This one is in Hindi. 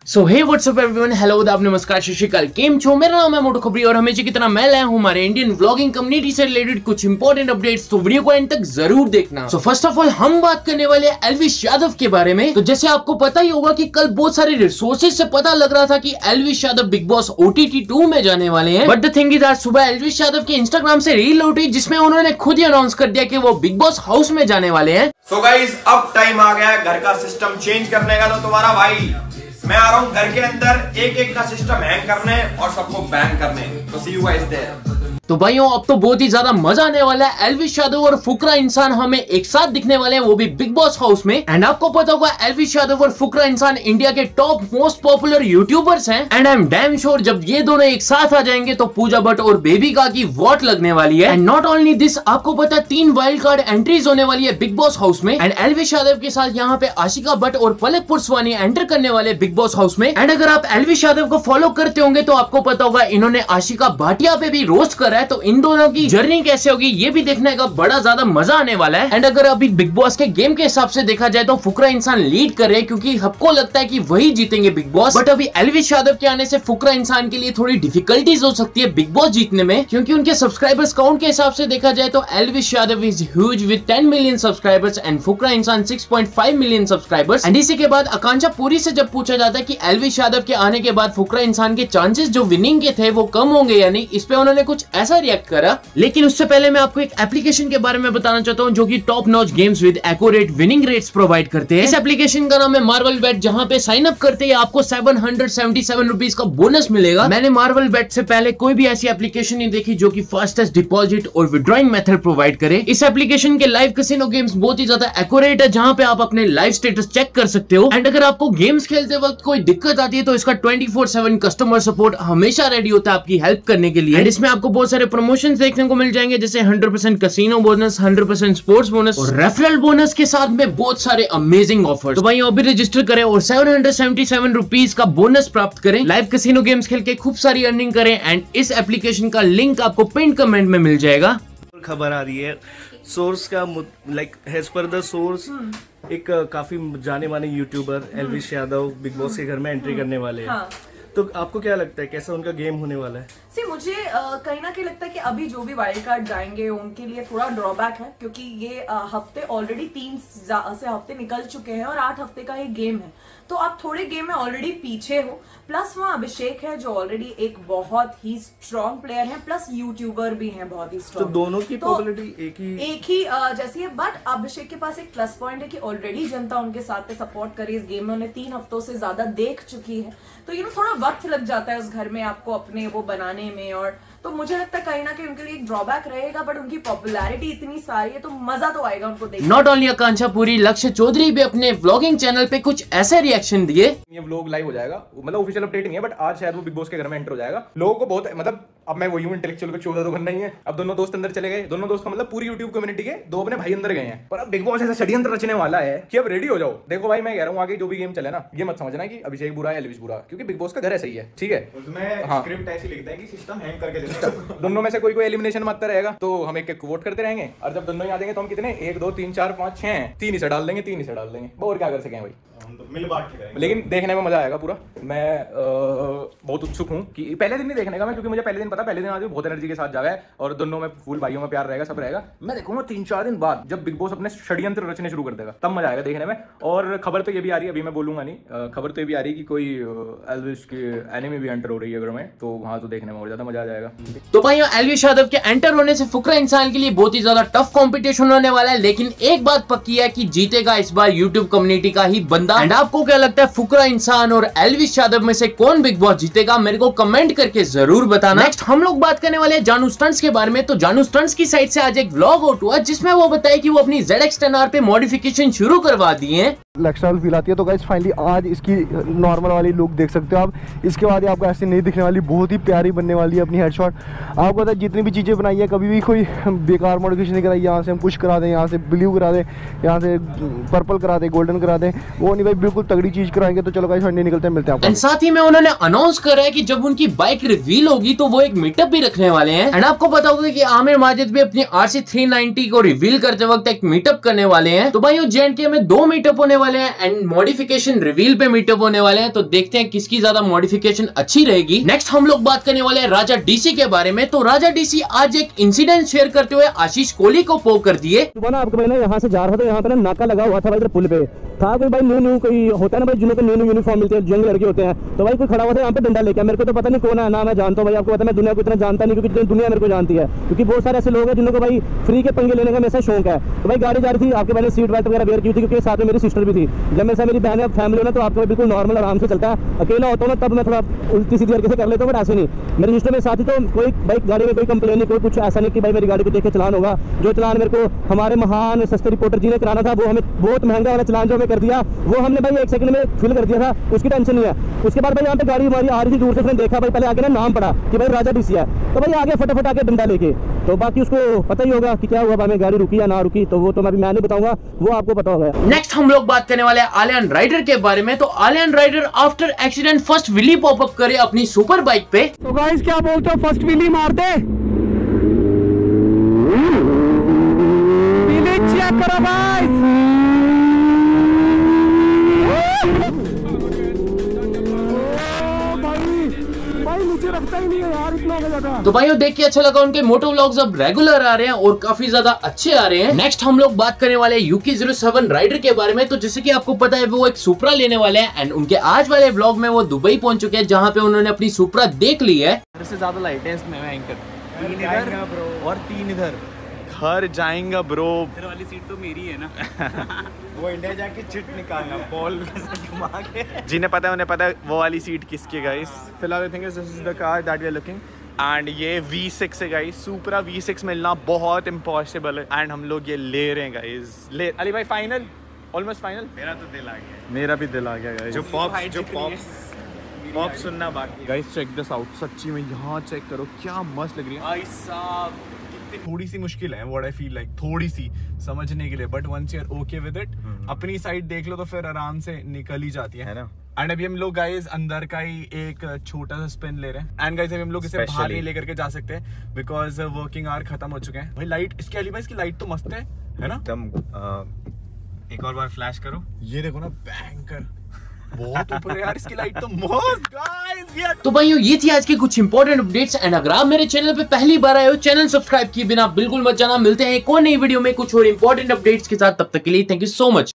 सो हे व्हाट्सअप एवरीवन, हेलो आदाब, नमस्कार, सत श्री अकाल, केम छो। मेरा नाम है मोटू खबरी और हमेशा की तरह मैं लाया हूं हमारे इंडियन व्लॉगिंग कम्युनिटी से रिलेटेड कुछ इंपॉर्टेंट अपडेट्स, तो वीडियो को एंड तक जरूर देखना। सो फर्स्ट ऑफ ऑल हम बात करने वाले हैं एल्विश यादव के बारे में। तो जैसे आपको पता ही होगा कि कल बहुत सारे रिसोर्सेज से पता लग रहा था कि Elvish Yadav Bigg Boss OTT 2 में जाने वाले हैं, बट द थिंग इज आज सुबह एल्विश यादव के इंस्टाग्राम से रील उठी जिसमें उन्होंने खुद ही अनाउंस कर दिया कि वो बिग बॉस हाउस में जाने वाले हैं। सो गाइस, अब टाइम आ गया है घर का सिस्टम चेंज करने का। तो तुम्हारा भाई मैं आ रहा हूँ घर के अंदर एक एक का सिस्टम हैंग करने और सबको बैन करने। तो सी यू गाइस देयर। तो भाइयों अब तो बहुत ही ज्यादा मजा आने वाला है। एल्विश यादव और फुकरा इंसान हमें एक साथ दिखने वाले हैं, वो भी बिग बॉस हाउस में। एंड आपको पता होगा एल्विश यादव और फुकरा इंसान इंडिया के टॉप मोस्ट पॉपुलर यूट्यूबर्स हैं। And I am damn sure जब ये दोनों एक साथ आ जाएंगे तो पूजा भट्ट और बेबिका की वोट लगने वाली है। एंड नॉट ओनली दिस, आपको पता है 3 वाइल्ड कार्ड एंट्रीज होने वाली है बिग बॉस हाउस में। एंड एल्विश यादव के साथ यहाँ पे आशिका भट्ट और पलक पुरस्वानी एंटर करने वाले बिग बॉस हाउस में। एंड अगर आप एल्विश यादव को फॉलो करते होंगे तो आपको पता होगा इन्होंने आशिका भाटिया पे भी रोस्ट करा है। तो इन दोनों की जर्नी कैसे होगी ये भी देखने का बड़ा ज्यादा मजा आने वाला है। एंड अगर अभी बिग बॉस के गेम के हिसाब से देखा जाए तो फुकरा इंसान लीड कर रहे हैं क्योंकि सबको लगता है कि वही जीतेंगे बिग बॉस। बट अभी एल्विश यादव के आने से फुकरा इंसान के लिए थोड़ी डिफिकल्टीज हो सकती है बिग बॉस जीतने में, क्योंकि उनके सब्सक्राइबर्स काउंट के हिसाब से देखा जाए तो Elvish Yadav is huge with 10 million subscribers and Fukra Insaan 6.5 million subscribers. And इसी के बाद आकांक्षा पूरी से जब पूछा जाता है कि एल्विश यादव के आने के बाद फुकरा इंसान के चांसेस जो विनिंग के थे वो कम होंगे या नहीं, इस पे उन्होंने कुछ ऐसा रिएक्ट करा। लेकिन उससे पहले मैं आपको एक एप्लीकेशन के बारे में बताना चाहता हूं जो कि top notch games with accurate winning rates provide करते हैं। इस एप्लीकेशन का नाम है मार्वल बेट, जहां पे साइन अप करते ही आपको 777 रुपीज का बोनस मिलेगा। मैंने मार्वल बेट से पहले कोई भी ऐसी एप्लीकेशन नहीं देखी जो कि फास्टेस्ट डिपॉजिट और विड्रॉइंग मेथड प्रोवाइड करे। इस एप्लीकेशन के लाइव कैसीनो गेम्स बहुत ही ज्यादा एक्यूरेट है, जहां पे आप अपने लाइव स्टेटस चेक कर सकते हो। एंड अगर आपको गेम्स खेलते वक्त कोई दिक्कत आती है तो इसका 24/7 कस्टमर सपोर्ट हमेशा रेडी होता है आपकी हेल्प करने के लिए। इसमें आपको बहुत सारे प्रमोशन देखने को मिल जाएंगे, जैसे 100% कैसीनो बोनस, 100% स्पोर्ट्स बोनस और रेफरल बोनस के साथ में बहुत सारे अमेजिंग ऑफर्स। तो भाई अभी रजिस्टर करें और 777 रुपीज का बोनस प्राप्त करें, लाइव कैसीनो गेम्स खेल के खूब सारी अर्निंग करें। एंड इस एप्लीकेशन का लिंक आपको पिन कमेंट में मिल जाएगा। खबर आ रही है सोर्स का, like as per the source एक काफी जाने माने youtuber Elvish Yadav Bigg Boss के घर में एंट्री करने वाले हैं। तो आपको क्या लगता है कैसा उनका गेम होने वाला है? मुझे कहीं ना कहीं लगता है कि अभी जो भी वाइल्ड कार्ड जाएंगे उनके लिए थोड़ा ड्रॉबैक है, क्योंकि ये हफ्ते ऑलरेडी 3 से हफ्ते निकल चुके हैं और 8 हफ्ते का ये गेम है, तो आप थोड़े गेम में ऑलरेडी पीछे हो। प्लस वहाँ अभिषेक है जो ऑलरेडी एक बहुत ही स्ट्रॉन्ग प्लेयर है, प्लस यूट्यूबर भी है बहुत ही स्ट्रॉन्ग। तो दोनों की पॉपुलैरिटी एक ही जैसी है। बट अभिषेक के पास एक प्लस पॉइंट है कि ऑलरेडी जनता उनके साथ पे सपोर्ट करी इस गेम में, उन्हें 3 हफ्तों से ज्यादा देख चुकी है। तो थोड़ा वक्त लग जाता है उस घर में आपको अपने वो बनाने में, और तो मुझे लगता है कहीं ना कहीं उनके लिए एक ड्रॉबैक रहेगा। बट उनकी पॉपुलैरिटी इतनी सारी है तो मजा तो आएगा उनको देखने। नॉट ओनली आकांक्षा पूरी, लक्ष्य चौधरी भी अपने व्लॉगिंग चैनल पे कुछ ऐसे रिएक्शन दिए। ये व्लॉग लाइव हो जाएगा, मतलब ऑफिशियल अपडेट नहीं है, बट आज शायद वो बिग बॉस के घर में एंटर हो जाएगा। लोगों को बहुत, मतलब अब मैं वही हूँ इंटेलेक्चुअल को चौदह तो बनना ही है। अब दोनों दोस्त अंदर चले गए, दोनों दोस्त का मतलब पूरी यूट्यूब कम्युनिटी के 2 अपने भाई अंदर गए हैं। पर अब बिग बॉस ऐसा षड्यंत्र रचने वाला है कि अब रेडी हो जाओ। देखो भाई मैं कह रहा हूँ आगे जो भी गेम चले ना, ये मत समझना कि अभिषेक बुरा है एल्विश बुरा, क्योंकि बिग बॉस का घर ऐसा ही है, ठीक है। उसमें स्क्रिप्ट ऐसी लिखता है कि सिस्टम हैंग करके देता है। दोनों में से कोई एलिमिनेशन मारता रहेगा तो हम एक वोट करते रहेंगे, और जब दोनों ही आ जाएंगे तो हम कितने 1 2 3 4 5 6 3 ही से डाल देंगे, 3 ही से डाल देंगे, और क्या कर सकें भाई। तो मिल बांट के करेंगे, लेकिन देखने में मजा आएगा पूरा। मैं बहुत उत्सुक हूँ कि पहले दिन नहीं देखने का मैं, क्योंकि मुझे पहले दिन पता, पहले दिन आदमी बहुत एनर्जी के साथ जागा है और दोनों में फुल भाइयों में प्यार रहेगा, सब रहेगा। मैं देखूंगा 3-4 दिन बाद जब बिग बॉस अपने षड्यंत्र रचने शुरू कर देगा, तब मजा आएगा देखने में। और खबर तो ये भी आ रही है, अभी मैं बोलूंगा नहीं, खबर तो ये भी आ रही है कि कोई एल्विश की एनिमी भी एंटर हो रही है घर में, तो वहां तो देखने में और ज्यादा मजा आ जाएगा। तो भाई एल्विश यादव के एंटर होने से फुकरा इंसान के लिए बहुत ही ज्यादा टफ कंपटीशन होने वाला है, लेकिन एक बात पक्की है कि जीतेगा इस बार यूट्यूब कम्युनिटी का ही बंदा। एंड आपको क्या लगता है फुकरा इंसान और एल्विश यादव में से कौन बिग बॉस जीतेगा, मेरे को कमेंट करके जरूर बताना। नेक्स्ट हम लोग बात करने वाले हैं जानू स्टंट्स के बारे में। तो जानू स्टंट्स की साइड से आज एक व्लॉग आउट हुआ जिसमें वो बताए कि वो अपनी ZX-10R पे मॉडिफिकेशन शुरू करवा दिए हैं। लक्ष्य फील आती है। तो गाइस फाइनली आज इसकी नॉर्मल वाली लुक देख सकते हो आप। इसके बाद आपको ऐसे नहीं दिखने वाली, बहुत ही प्यारी बनने वाली है अपनी हेडशॉट। आपको पता है जितनी भी चीज़ें बनाई है कभी भी कोई बेकार मॉडिफिकेशन नहीं कराई। यहाँ से हम पुश करा दें, यहाँ से ब्लू करा दें, यहाँ से पर्पल करा दें, गोल्डन करा दें, वो नहीं भाई बिल्कुल तगड़ी चीज़ कराएंगे। तो चलो गाइस फाइनली निकलते हैं, मिलते हैं आपको। साथ ही में उन्होंने अनाउंस करा है कि जब उनकी बाइक रिवील होगी तो वो एक मीटअप भी रखने वाले हैं। एंड आपको पता होगा कि आमिर माजिद भी अपनी RC 390 को रिवील करते वक्त एक मीटअप करने वाले हैं। तो भाई JNK में 2 मीटअप होने वाले हैं एंड मॉडिफिकेशन रिवील पे मीटअप होने वाले हैं, तो देखते हैं किसकी ज्यादा मॉडिफिकेशन अच्छी रहेगी। नेक्स्ट हम लोग बात करने वाले हैं राजा डीसी के बारे में। तो राजा डीसी आज एक इंसिडेंट शेयर करते हुए आशीष कोहली को पोक कर दिए। सुबह ना आपको भाई ना यहाँ से जा रहा था, यहाँ पे ना नाका लगा हुआ था भाई, इधर पुल पे था कोई भाई न्यू कोई होता है ना भाई, जिनको न्यू यूनिफॉर्म मिलती है, यंग लड़के होते हैं, तो भाई कोई खड़ा हुआ था यहाँ पे डंडा लेके। मेरे को तो पता नहीं कौन है ना, मैं जानता हूँ भाई, आपको पता मैं दुनिया को इतना जानता नहीं, क्योंकि दुनिया मेरे को जानती है, क्योंकि बहुत सारे ऐसे लोग हैं जिनको भाई फ्री के पंगे लेने का हमेशा शौक है। तो भाई गाड़ी जा रही थी, आपके मैंने सीट बेल्ट वगैरह वेयर की थी, क्योंकि साथ में मेरी सिस्टर भी थी। जब मेरे साथ मेरी बहन है, फैमिली ना, तो आपको बिल्कुल नॉर्मल आराम से चलता है। अकेला होता हूँ ना तब मैं थोड़ा उल्टी सीधी तरीके से कर लेता हूँ, बट ऐसे नहीं। मेरी सिस्टर मेरे साथ ही, तो कोई भाई गाड़ी में कोई कंप्लेन नहीं, कोई कुछ ऐसा नहीं कि भाई मेरी गाड़ी को देख के चलान होगा। जो चलान मेरे को हमारे महान सस्ते रिपोर्टर जी ने कराना था, वो हमें बहुत महंगा वाला चलान जो हमें कर दिया, वो हमने भाई 1 सेकंड में फिल कर दिया था, उसकी टेंशन नहीं है। उसके बाद भाई यहाँ पे गाड़ी हमारी आ रही थी दूर से, उसने देखा भाई, पहले आगे ना नाम पड़ा कि भाई राजा डीसी है, तो भाई आगे फटाफट आके डंडा लेके, तो बाकी उसको पता ही होगा कि क्या हुआ, भाई गाड़ी रुकी या ना रुकी, तो वो तो मैं नहीं बताऊंगा, वो आपको पता होगा। नेक्स्ट हम लोग बात करने वाले हैं आलियन राइडर के बारे में। तो Alien Rider after accident first wheelie popup करे अपनी सुपर बाइक पे। तो गाइस क्या बोलते हो, फर्स्ट व्हीली मारते, व्हीली चेक करो गाइस। नीचे रखता ही नहीं है यार, इतना हो जाता है। तो भाइयों देख के अच्छा लगा, उनके मोटो व्लॉग्स अब रेगुलर आ रहे हैं और काफी ज्यादा अच्छे आ रहे हैं। नेक्स्ट हम लोग बात करने वाले हैं UK07 राइडर के बारे में। तो जैसे कि आपको पता है वो एक सुपरा लेने वाले हैं एंड उनके आज वाले व्लॉग में वो दुबई पहुंच चुके हैं, जहां पे उन्होंने अपनी सुपरा देख ली है। से ज्यादा लाइट है इसमें, मैं एंकर 3 इधर और 3 इधर घर जाएंगा ब्रो। इधर वाली सीट तो मेरी है ना। वो इंडिया जाके चिट निकालना बॉल घुमा के। जिन्हें पता है उन्हें पता है वो वाली सीट किसकी गाइस। फिलहाल I think this is the car that we are looking and ये V6 है गाइस। सुपरा V6 मिलना बहुत इम्पॉसिबल है एंड हम लोग ये ले रहे हैं गाइस। ले अली भाई फाइनल, ऑलमोस्ट फाइनल। मेरा तो दिल आ गया, मेरा भी दिल आ गया गाइस। जो पॉप सुनना बाकी। गाइस चेक दिस आउट, सच्ची में यहाँ चेक करो क्या मस्त लग रही है भाई साहब। थोड़ी सी मुश्किल है व्हाट आई फील लाइक, थोड़ी सी समझने के लिए, but once you are okay with it, अपनी साइड देख लो तो फिर आराम से निकल ही जाती है ना। एंड अभी हम लोग गाइस अंदर का ही एक छोटा सा स्पिन ले रहे हैं एंड गाइस अभी हम लोग इसे बाहर नहीं लेकर के जा सकते बिकॉज वर्किंग आवर खत्म हो चुके हैं। भाई लाइट इसकी अली भाई इसकी लाइट तो मस्त है ना एकदम। एक और बार फ्लैश करो, ये देखो ना बैंकर बहुत ऊपर है यार इसकी लाइट तो मस्त गाइस। तो भाइयों ये थी आज की कुछ इंपॉर्टेंट अपडेट्स एंड अगर आप मेरे चैनल पे पहली बार आए हो, चैनल सब्सक्राइब किए बिना बिल्कुल मत जाना। मिलते हैं एक और नई वीडियो में कुछ और इंपॉर्टेंट अपडेट्स के साथ, तब तक के लिए थैंक यू सो मच।